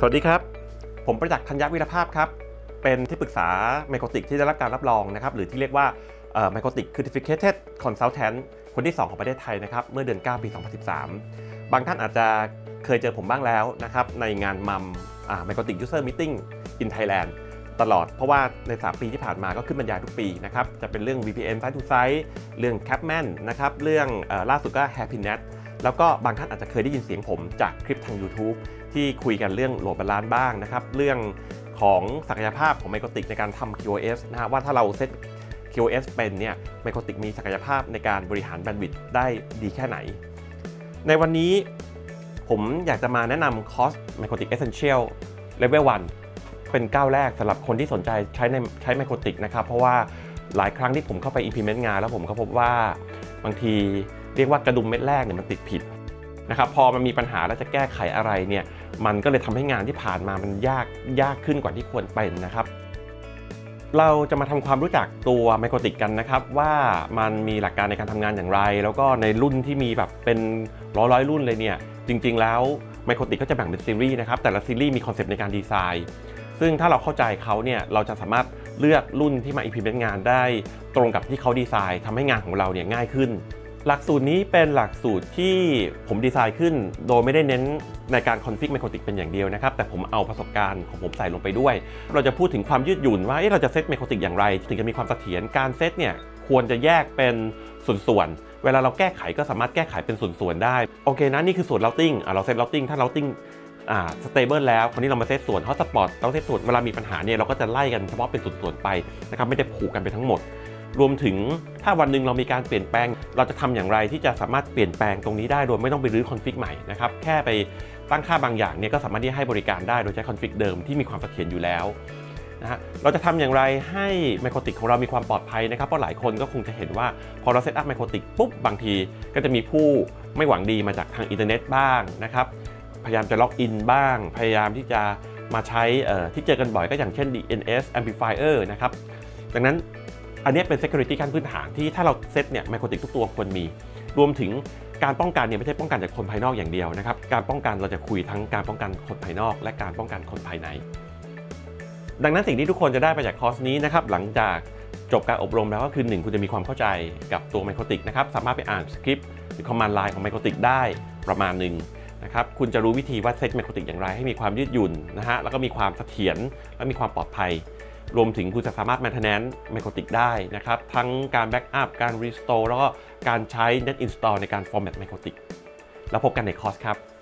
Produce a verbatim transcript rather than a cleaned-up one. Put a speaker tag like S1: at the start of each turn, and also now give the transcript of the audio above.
S1: สวัสดีครับผมประจักษ์ธัญวิรภาพครับเป็นที่ปรึกษาไมโครติกที่ได้รับการรับรองนะครับหรือที่เรียกว่าไมโครติก Certificated Consultant คนที่สองของประเทศไทยนะครับเมื่อเดือนเก้าปีสองพันสิบสามบางท่านอาจจะเคยเจอผมบ้างแล้วนะครับในงานมัมไมโครติก User Meeting in Thailand ตลอดเพราะว่าในสามปีที่ผ่านมาก็ขึ้นบรรยายทุกปีนะครับจะเป็นเรื่อง วี พี เอ็น Site to Site เรื่อง Capman นะครับเรื่องล่าสุดก็ Happiness แล้วก็บางท่านอาจจะเคยได้ยินเสียงผมจากคลิปทาง YouTube ที่คุยกันเรื่องโหลดบาลานซ์บ้างนะครับเรื่องของศักยภาพของไมโครติกในการทำ คิว โอ เอส นะฮะว่าถ้าเราเซต คิว โอ เอส เป็นเนี่ยไมโครติกมีศักยภาพในการบริหารแบนด์วิดต์ได้ดีแค่ไหนในวันนี้ผมอยากจะมาแนะนำคอร์ส Microtik Essential Level วันเป็นก้าวแรกสำหรับคนที่สนใจใช้ในใช้ไมโครติกนะครับเพราะว่าหลายครั้งที่ผมเข้าไป implement งานแล้วผมก็พบว่าบางทีเรียกว่ากระดุมเม็ดแรกเนี่ยมันติดผิดนะครับพอมันมีปัญหาแล้วจะแก้ไขอะไรเนี่ยมันก็เลยทำให้งานที่ผ่านมามันยากยากขึ้นกว่าที่ควรเป็นนะครับเราจะมาทำความรู้จักตัวไมโครติกกันนะครับว่ามันมีหลักการในการทำงานอย่างไรแล้วก็ในรุ่นที่มีแบบเป็นร้อยร้อยรุ่นเลยเนี่ยจริงๆแล้วไมโครติกก็จะแบ่งเป็นซีรีส์นะครับแต่ละซีรีส์มีคอนเซปต์ในการดีไซน์ซึ่งถ้าเราเข้าใจเขาเนี่ยเราจะสามารถเลือกรุ่นที่มา implement งานได้ตรงกับที่เขาดีไซน์ทำให้งานของเราเนี่ยง่ายขึ้นหลักสูตรนี้เป็นหลักสูตรที่ผมดีไซน์ขึ้นโดยไม่ได้เน้นในการคอนฟิกไมโครติกเป็นอย่างเดียวนะครับแต่ผมเอาประสบการณ์ของผมใส่ลงไปด้วยเราจะพูดถึงความยืดหยุ่นว่าเราจะเซตไมโครติกอย่างไรถึงจะมีความเสถียรการเซตเนี่ยควรจะแยกเป็นส่วนๆเวลาเราแก้ไขก็สามารถแก้ไขเป็นส่วนๆได้โอเคนะนี่คือส่วน routing อ่ะเราเซต routing ถ้า routing อ่า stable แล้วคราวนี้เรามาเซตส่วน hotspot เราเซตส่วนเวลามีปัญหาเนี่ยเราก็จะไล่กันเฉพาะเป็นส่วนๆไปนะครับไม่ได้ผูกกันไปทั้งหมดรวมถึงถ้าวันหนึ่งเรามีการเปลี่ยนแปลงเราจะทำอย่างไรที่จะสามารถเปลี่ยนแปลงตรงนี้ได้โดยไม่ต้องไปรื้อคอนฟิกใหม่นะครับแค่ไปตั้งค่าบางอย่างเนี่ยก็สามารถที่จะให้บริการได้โดยใช้คอนฟิกเดิมที่มีความเสถียรอยู่แล้วนะฮะเราจะทำอย่างไรให้ไมโครติกของเรามีความปลอดภัยนะครับเพราะหลายคนก็คงจะเห็นว่าพอเราเซตอัพไมโครติกปุ๊บบางทีก็จะมีผู้ไม่หวังดีมาจากทางอินเทอร์เน็ตบ้างนะครับพยายามจะล็อกอินบ้างพยายามที่จะมาใช้ที่เจอกันบ่อยก็อย่างเช่น ดี เอ็น เอส Amplifier นะครับดังนั้นอันนี้เป็น security ขั้นพื้นฐานที่ถ้าเราเซตเนี่ยไมโครติกทุกตัวควรมีรวมถึงการป้องกันเนี่ยไม่ใช่ป้องกันจากคนภายนอกอย่างเดียวนะครับการป้องกันเราจะคุยทั้งการป้องกันคนภายนอกและการป้องกันคนภายในดังนั้นสิ่งที่ทุกคนจะได้ไปจากคอร์สนี้นะครับหลังจากจบการอบรมแล้วก็คือหนึ่งคุณจะมีความเข้าใจกับตัวไมโครติกนะครับสามารถไปอ่านสคริปต์หรือ command line ของไมโครติกได้ประมาณหนึ่งนะครับคุณจะรู้วิธีว่าเซตไมโครติกอย่างไรให้มีความยืดหยุ่นนะฮะแล้วก็มีความเสถียรและมีความปลอดภัยรวมถึงคุณจะสามารถ maintenance ไมโครติกได้นะครับทั้งการ backup การ restore แล้วก็การใช้ net install ในการ format ไมโครติกแล้วพบกันในคอร์สครับ